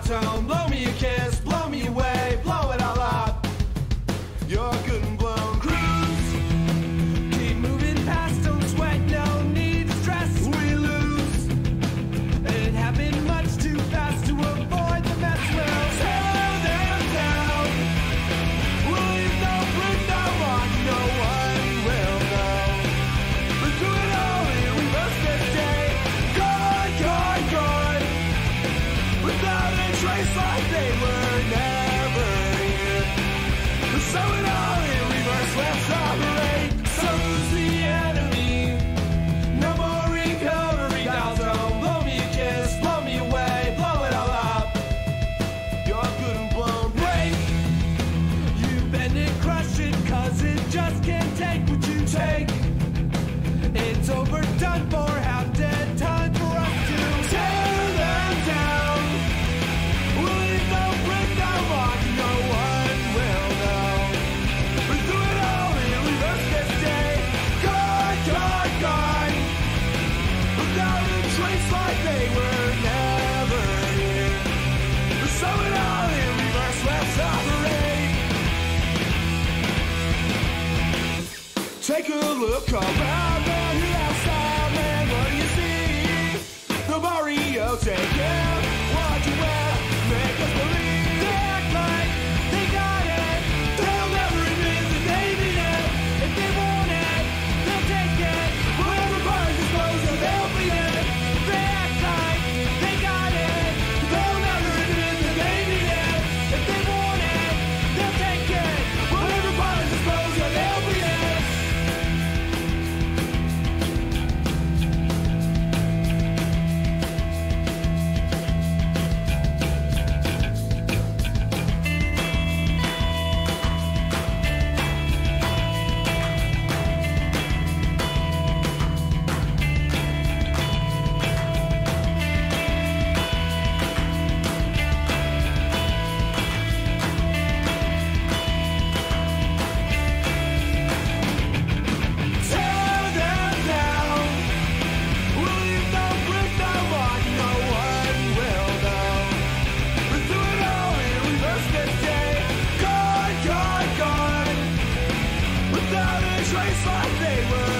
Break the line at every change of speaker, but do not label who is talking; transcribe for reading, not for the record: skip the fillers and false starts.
downtown. Blow me a kiss, blow me away, blow it all up. You're good and blown. Cruise, keep moving past, don't sweat, no need to stress. We lose, it happened much too fast to avoid the mess. We'll tear them down. We'll leave no print, no one, no one will know. Let's do it all in reverse this day. Gone, gone, gone, without a trace, like they were never here. So it all in reverse, let's operate. So who's the enemy? No more recovery. Dial tone, blow me a kiss, blow me away, blow it all up. You're good and blown. Break, you bend it, crush it, cause it just can't take what you take. It's overdone for half dead, time for us to tear them down. We'll leave no print, no mark, no one will know. Let's do it all in reverse this day. Gone, gone, gone, without a trace, like they were never here. So it all in reverse, let's operate. Take a look around and you outside, man, what do you see? The Mario, take care, what you wear, make us believe. They act like they got it, they'll never admit that they need it. If they want it, they'll take it. Whatever part is disposal, they'll be it. They act like they got it, they'll never admit that they need it. If they want it, they'll take it. Whatever part is disposal, they'll be it. Trace like they were